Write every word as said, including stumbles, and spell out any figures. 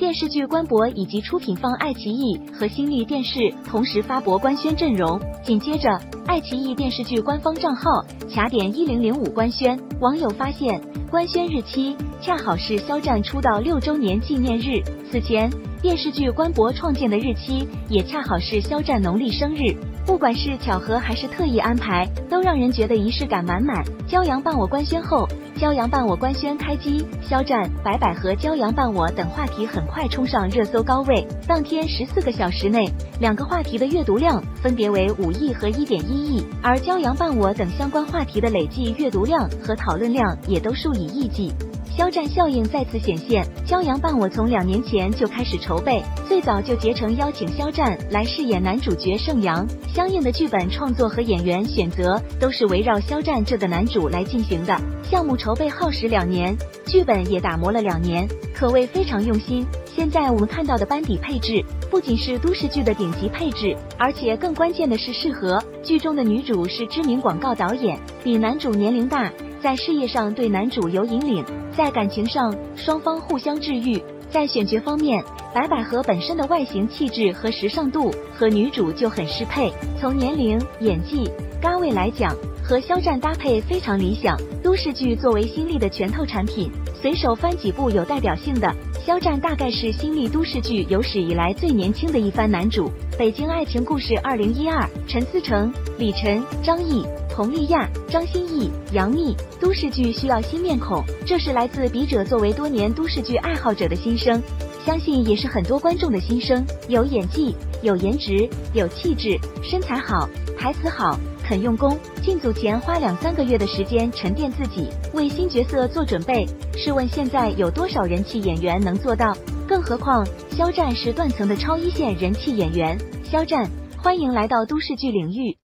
电视剧官博以及出品方爱奇艺和新力电视同时发布官宣阵容。紧接着，爱奇艺电视剧官方账号卡点一零零五官宣，网友发现官宣日期恰好是肖战出道六周年纪念日。此前，电视剧官博创建的日期也恰好是肖战农历生日。不管是巧合还是特意安排，都让人觉得仪式感满满。骄阳伴我官宣后，骄阳伴我官宣开机，肖战、白百合、骄阳伴我等话题很快冲上热搜高位。当天十四个小时内，两个话题的阅读量分别为五亿和一点一亿，而骄阳伴我等相关话题的累计阅读量和讨论量也都数以亿计。肖战效应再次显现，骄阳伴我从两年前就开始筹备，最早就结成邀请肖战来饰演男主角盛阳，相应的剧本创作和演员选择都是围绕肖战这个男主来进行的。项目筹备耗时两年，剧本也打磨了两年，可谓非常用心。现在我们看到的班底配置，不仅是都市剧的顶级配置，而且更关键的是适合。剧中的女主是知名广告导演，比男主年龄大，在事业上对男主有引领，在感情上双方互相治愈。在选角方面，白百合本身的外形气质和时尚度和女主就很适配，从年龄、演技、咖位来讲，和肖战搭配非常理想。都市剧作为新力的拳头产品，随手翻几部有代表性的，肖战大概是新力都市剧有史以来最年轻的一番男主。北京爱情故事二零一二，陈思诚、李晨、张译、佟丽娅、张歆艺、杨幂。都市剧需要新面孔，这是来自笔者作为多年都市剧爱好者的心声，相信也是很多观众的心声。有演技，有颜值，有气质，身材好，台词好，肯用功。进组前花两三个月的时间沉淀自己，为新角色做准备。试问现在有多少人气演员能做到？更何况肖战是断层的超一线人气演员。肖战，欢迎来到都市剧领域。